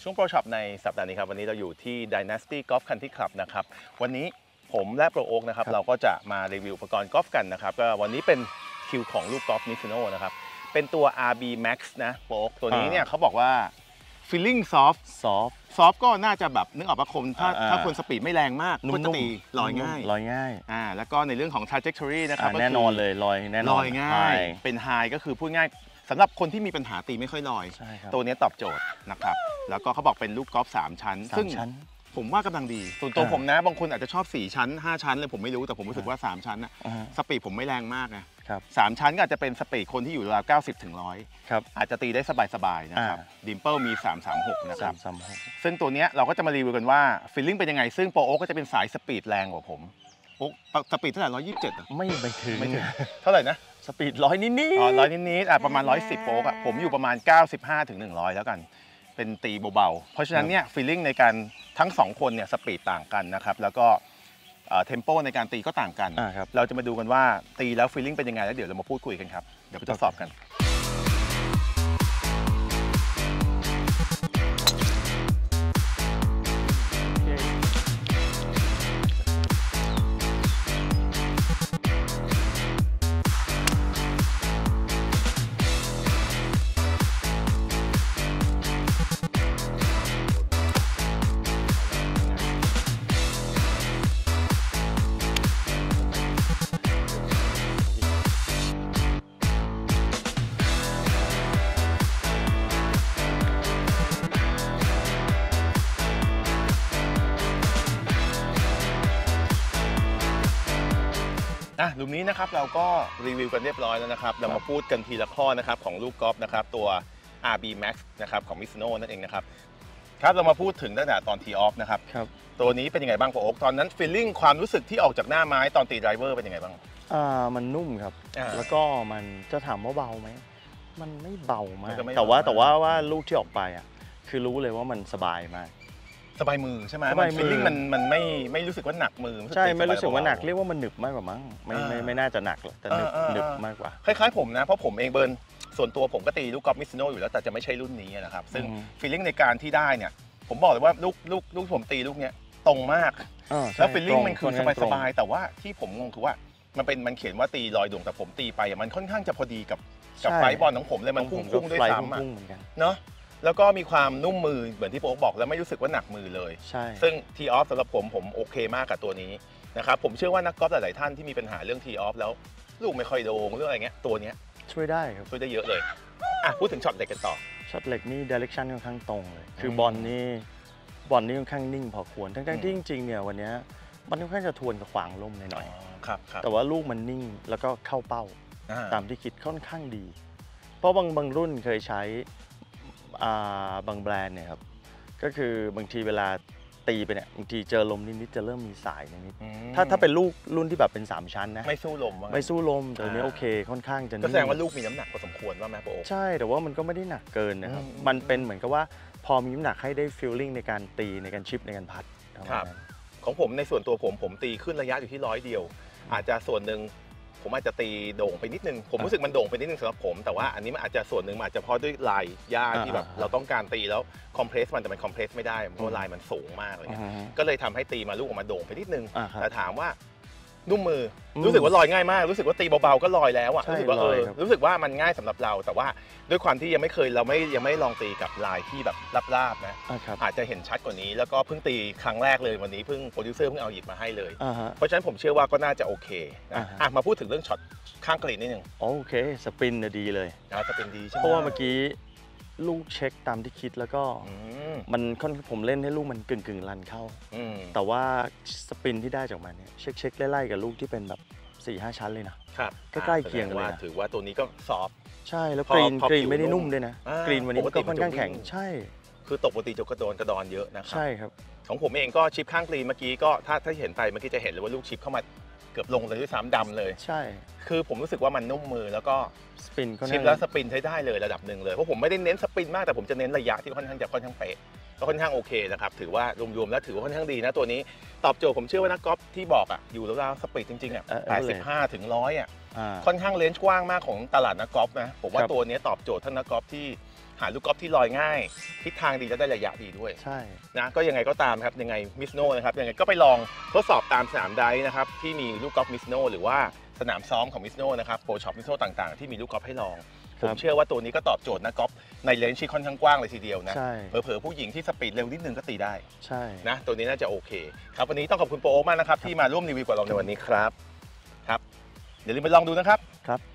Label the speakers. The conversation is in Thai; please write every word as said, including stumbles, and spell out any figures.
Speaker 1: ช่วงโปรช็อปในสัปดาห์นี้ครับวันนี้เราอยู่ที่ Dynasty Golf Country Club นะครับวันนี้ผมและโปรโอ๊คนะครับเราก็จะมารีวิวอุปกรณ์กอล์ฟกันนะครับก็วันนี้เป็นคิวของลูกกอล์ฟ Mizuno นะครับเป็นตัว อาร์ บี Max นะโปรโอ๊คตัวนี้เนี่ยเขาบอกว่า feeling soft
Speaker 2: soft
Speaker 1: soft ก็น่าจะแบบนึกออกปะคมถ้าถ้าคนสปีดไม่แรงมากก็จะตีลอยง่าย
Speaker 2: ลอยง่าย
Speaker 1: อ่าแล้วก็ในเรื่องของ trajectory นะครับ
Speaker 2: แน่นอนเลยลอยแน่นอน
Speaker 1: ลอยง่ายเป็น high ก็คือพูดง่ายสำหรับคนที่มีปัญหาตีไม่ค่อยลอยตัวนี้ตอบโจทย์นะครับแล้วก็เขาบอกเป็นลูกกอล์ฟสามชั้นซึ่งผมว่ากำลังดีส่วนตัวผมนะบางคนอาจจะชอบสี่ชั้นห้าชั้นเลยผมไม่รู้แต่ผมรู้สึกว่าสามชั้นนะสปีดผมไม่แรงมากนะสามชั้นก็อาจจะเป็นสปีดคนที่อยู่ราวเก้าสิบถึงหนึ่งร้อยอาจจะตีได้สบายๆนะครับดิมเปิลมีสามสามหกนะครับซึ่งตัวนี้เราก็จะมารีวิวกันว่าฟีลลิ่งเป็นยังไงซึ่งโปรโอ๊คก็จะเป็นสายสปีดแรงกว่าผมโอ๊คสปีดเท่าไหร่ร้อยยี่สิบเจ็ด
Speaker 2: ไม่ไปถึง
Speaker 1: ไม่ถึงเท่าไหร่นะ
Speaker 2: สปีดร้อยนิดๆ
Speaker 1: อ๋อร้อยนิดๆอ่ะประมาณร้อยสิบโป๊กอ่ะผมอยู่ประมาณเก้าสิบห้าถึงหนึ่งร้อยแล้วกันเป็นตีเบาๆเพราะฉะนั้นเนี่ยฟีลลิ่งในการทั้งสองคนเนี่ยสปีดต่างกันนะครับแล้วก็เทมโปในการตีก็ต่างกันเราจะมาดูกันว่าตีแล้วฟีลลิ่งเป็นยังไงแล้วเดี๋ยวเรามาพูดคุยกันครับเดี๋ยวไปทดสอบกันอ่ะหลุมนี้นะครับเราก็รีวิวกันเรียบร้อยแล้วนะครับเรามาพูดกันทีละข้อนะครับของลูกกอล์ฟนะครับตัว อาร์ บี Max นะครับของ Mizuno นั่นเองนะครับครับเรามาพูดถึงตั้งแต่ตอนทีออฟนะครับตัวนี้เป็นยังไงบ้างโปรโอ๊คตอนนั้นฟีลลิ่งความรู้สึกที่ออกจากหน้าไม้ตอนตีไดรเวอร์เป็นยังไงบ้าง
Speaker 2: อ่ามันนุ่มครับแล้วก็มันจะถามว่าเบาไหมมันไม่เบามากแต่ว่าแต่ว่าว่าลูกที่ออกไปอ่ะคือรู้เลยว่ามันสบายมาก
Speaker 1: สบายมือใช่ไหมมันฟีลลิ่งมันมันไม่ไม่รู้สึกว่าหนักมือ
Speaker 2: ใช่ไม่รู้สึกว่าหนักเรียกว่ามันหนึบมากกว่ามั้งไม่ไม่ไม่น่าจะหนักหรอกแต่หนึบหนึบมากกว่า
Speaker 1: คล้ายๆผมนะเพราะผมเองเบิร์นส่วนตัวผมก็ตีลูกกอล์ฟมิซูโน่อยู่แล้วแต่จะไม่ใช่รุ่นนี้นะครับซึ่งฟีลลิ่งในการที่ได้เนี่ยผมบอกเลยว่าลูกลูกลูกผมตีลูกเนี้ยตรงมากแล้วฟีลลิ่งมันคือสบายๆแต่ว่าที่ผมงงคือว่ามันเป็นมันเขียนว่าตีลอยดวงแต่ผมตีไปมันค่อนข้างจะพอดีกับกับไฟบอลของผมเลยมันพุ่งๆด้วยซ้ำเนาะแล้วก็มีความนุ่มมือเหมือนที่โป๊กบอกแล้วไม่รู้สึกว่าหนักมือเลย
Speaker 2: ใช่
Speaker 1: ซึ่งทีออฟสำหรับผมผมโอเคมากกับตัวนี้นะครับผมเชื่อว่านักกอล์ฟหลายๆท่านที่มีปัญหาเรื่องทีออฟแล้วลูกไม่ค่อยโด่งเรื่องอะไรเงี้ยตัวนี้
Speaker 2: ช่วยได้ครับ
Speaker 1: ช่วยได้เยอะเลยอ่ะพูดถึงช็อตเหล็กกันต่อ
Speaker 2: ช็อตเหล็กนี่ดิเรกชันค่อนข้างตรงเลยคือบอลนี่บอลนี่ค่อนข้างนิ่งพอควรทั้งๆที่จริงๆเนี่ยวันนี้มันค่อนข้างจะทวนกับขวางลมหน่อย
Speaker 1: ๆครับ
Speaker 2: แต่ว่าลูกมันนิ่งแล้วก็เข้าเป้าตามที่คิดค่อนข้างดีเพราะบางบางรุ่นเคยใช้บางแบรนด์เนี่ยครับก็คือบางทีเวลาตีไปเนี่ยบางทีเจอลมนิดๆจะเริ่มมีสายนิดๆถ้าถ้าเป็นลูกรุ่นที่แบบเป็นสามชั้นนะ
Speaker 1: ไม่สู้ลม
Speaker 2: ไม่สู้ลมแต่นี้โอเคค่อนข้างจะ
Speaker 1: ก็แสดงว่าลูกมีน้ำหนักพอสมควรว่าแม่โป๊
Speaker 2: ใช่แต่ว่ามันก็ไม่ได้หนักเกินนะครับมันเป็นเหมือนกับว่าพอมีน้ำหนักให้ได้ฟีลลิ่งในการตีในการชิปในการพัด
Speaker 1: ครับของผมในส่วนตัวผมผมตีขึ้นระยะอยู่ที่ร้อยเดียวอาจจะส่วนหนึ่งผมอาจจะตีโด่งไปนิดนึงผมรู้สึกมันโด่งไปนิดนึงสำหรับผมแต่ว่าอันนี้มันอาจจะส่วนหนึ่งอาจจะเพราะด้วยลายหญ้าที่แบบเราต้องการตีแล้วคอมเพรสมันแต่มันคอมเพรสไม่ได้เพราะลายมันสูงมากเลยก็เลยทำให้ตีมาลูกออกมาโด่งไปนิดนึงแต่ถามว่านุ่มมือรู้สึกว่าลอยง่ายมากรู้สึกว่าตีเบาๆก็ลอยแล้วอ่ะรู้สึกว่าเออรู้สึกว่ามันง่ายสำหรับเราแต่ว่าด้วยความที่ยังไม่เคยเราไม่ยังไม่ลองตีกับลายที่แบบราบๆนะอาจจะเห็นชัดกว่านี้แล้วก็เพิ่งตีครั้งแรกเลยวันนี้เพิ่งโปรดิวเซอร์เพิ่งเอาหยิบมาให้เลยเพราะฉะนั้นผมเชื่อว่าก็น่าจะโอเคอ่ะมาพูดถึงเรื่องช็อตข้างกรีนนิดนึง
Speaker 2: โอเคสปินดีเลย
Speaker 1: สปินดีใช่ไหม
Speaker 2: เพราะว่าเมื่อกี้ลูกเช็คตามที่คิดแล้วก็มันค่อนผมเล่นให้ลูกมันกึ่งกึ่งรันเข้าแต่ว่าสปินที่ได้จากมันเนี่ยเช็คเช็คไล่ๆกับลูกที่เป็นแบบ สี่ห้า ชั้นเลยนะครับใกล้ๆเคียงเลย
Speaker 1: ถือว่าตัวนี้ก็ซอฟ
Speaker 2: ใช่แล้วกรีนกรีนไม่ได้นุ่มด้วยนะกรีนวันนี้ก็ค่อนข้างแข็งใช่
Speaker 1: คือตกปกติจะกระโดนกระดอนเยอะนะครับ
Speaker 2: ใช่ครับ
Speaker 1: ของผมเองก็ชิปข้างกรีนเมื่อกี้ก็ถ้าถ้าเห็นไปเมื่อกี้จะเห็นเลยว่าลูกชิปเข้ามาเกือบลงเลยด้วยซ้ำดำเลย
Speaker 2: ใช่
Speaker 1: คือผมรู้สึกว่ามันนุ่มมือแล้วก็
Speaker 2: สปิน
Speaker 1: ชิปแล้วสปินใช้ได้เลยระดับหนึ่งเลยเพราะผมไม่ได้เน้นสปินมากแต่ผมจะเน้นระยะที่ค่อนข้างจะค่อนข้างเป๊ะก็ค่อนข้างโอเคนะครับถือว่ารวมๆแล้วถือว่าค่อนข้างดีนะตัวนี้ตอบโจทย์ผมเชื่อว่านักกอล์ฟที่บอกอ่ะอยู่ราวๆสปีดจริงๆอ่ะแปดสิบห้าถึงร้อยอ่ะค่อนข้างเลนส์กว้างมากของตลาดนักกอล์ฟนะผมว่าตัวนี้ตอบโจทย์ท่านนักกอล์ฟที่หาลูกกอล์ฟที่ลอยง่ายทิศทางดีและได้ระยะดีด้วย
Speaker 2: ใช่
Speaker 1: นะก็ยังไงก็ตามครับยังไงมิสโน่นะครับยังไงก็ไปลองทดสอบตามสนามไดฟ์นะครับที่มีลูกกอล์ฟมิสโน่หรือว่าสนามซ้อมของมิสโน่นะครับโปรช็อปมิสโน่ต่างๆที่มีลูกกอล์ฟให้ลองผมเชื่อว่าตัวนี้ก็ตอบโจทย์นะกอล์ฟในเลนส์ที่ค่อนข้างกว้างเลยทีเดียวนะเผลอๆผู้หญิงที่สปีดเร็วนิดนึงก็ตีได้
Speaker 2: ใช่
Speaker 1: นะตัวนี้น่าจะโอเคครับวันนี้ต้องขอบคุณโปรโอ๊คมากนะครับที่มาร่วมรีวิวกับเราในวันนี้ครับครับอย่าลืมไปลองดูนะครับ
Speaker 2: ครับ